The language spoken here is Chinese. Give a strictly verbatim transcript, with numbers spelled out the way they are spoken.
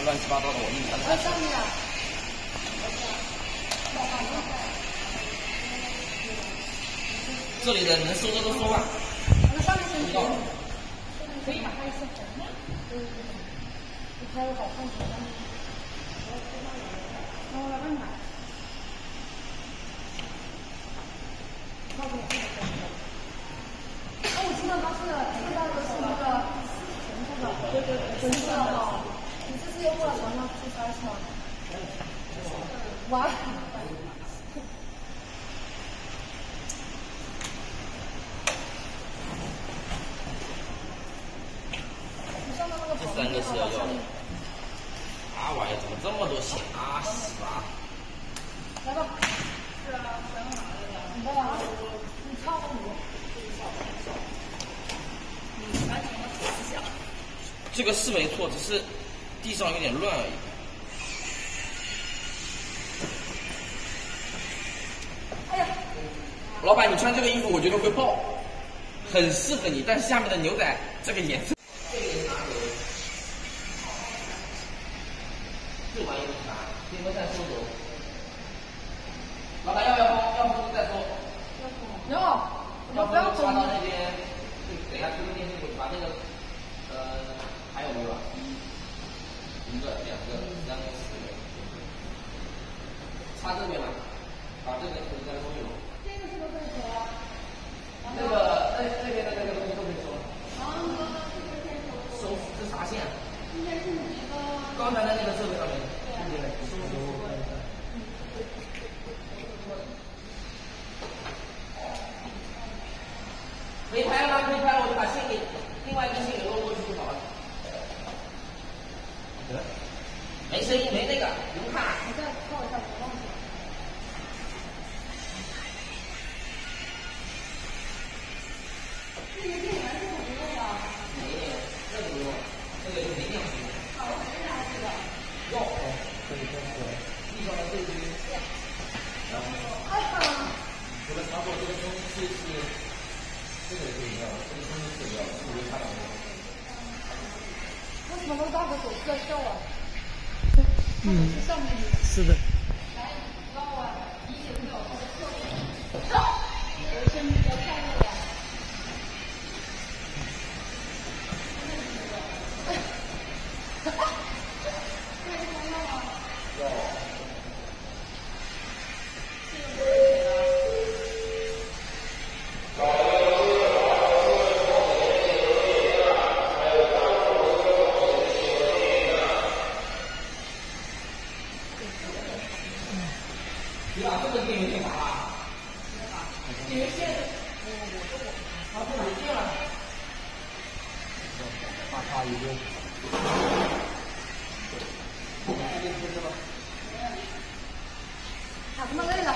乱七八糟的，我给你看看。 上面啊。 这里的能收的都收了。 那上面先可以，可以打开一下。嗯，你拍个好看的。然后来看看。那我知道它是知道的是那个红色的，对对对，红色的。你这次又过来传到出差是吗？哇！ 这三个是要要的。啊玩意怎么这么多线啊？死吧！ 来吧。是啊，想哪来的？你干嘛？你唱舞。 这个是没错，只是地上有点乱而已。 哎呀！ 老板，你穿这个衣服我觉得会爆，很适合你，但是下面的牛仔这个颜色。这个也拿走。这玩意是啥？电风扇收走。老板要不要包？要不再说。 要。 要不就刷到那边，等一下推个电视，把那个，呃，还有没有啊？一、一个、两个、三个、四个，插这边嘛，把这个可以再收有。 这个是不是可以收啊？ 那个那那边的那个东西都可以收。 啊，这个可以收。 收这啥线？ 应该是你的。 刚才的那个设备上面。对。收收。可以拍了吗？可以拍了，我就把线给另外一根线给漏过去就好了。没声音，没那个，不用看。 你再靠一下，我忘记了。这个电源是不用的。 没有，这个不用，这个就没电池。 好，我没拿这个。 要，可以这样子。地上的这堆。然后。 哎呀。 除了插座，这个东西是。这个是一样，这个东西是一样，这个差两个。 为什么那个大哥手是在笑啊？嗯，是上面的。 是的。 来，高啊，一点没有他的特点。走，我生日快乐呀！哈哈，这个重要吗？ 要。你把这个电源线拔了，电源线，我我这我，它这没电了，把它一个，这个就是吧。 他他妈累了。